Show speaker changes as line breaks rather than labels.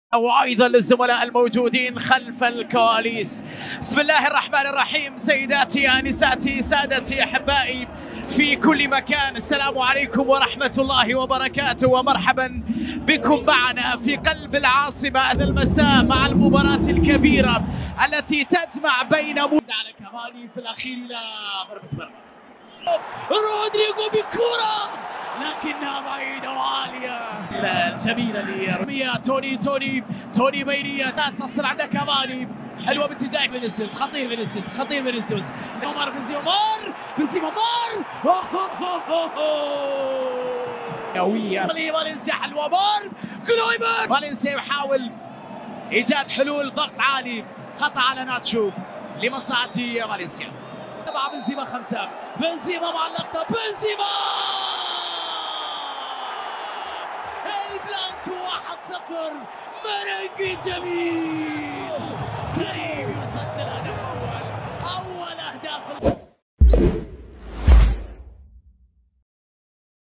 وأيضا للزملاء الموجودين خلف الكواليس. بسم الله الرحمن الرحيم. سيداتي آنساتي سادتي أحبائي في كل مكان، السلام عليكم ورحمة الله وبركاته، ومرحبا بكم معنا في قلب العاصمة المساء مع المباراة الكبيرة التي تجمع بين على كافاني في الأخير إلى ضربة مرمى. رودريغو بكرة لكنها بعيدة وعالية الجميلة لرمية توني بينية تصل عند كافاني، حلوة باتجاه فينيسيوس، خطير فينيسيوس عمر بنزيما قوية فالنسيا، حلوة كلويفر فالنسيا يحاول إيجاد حلول، ضغط عالي، خطأ على ناتشو لمصلحة فالنسيا. مع بنزيما 5 بنزيما مع اللقطة، بنزيما البلانكو 1-0 مرنجي جميل.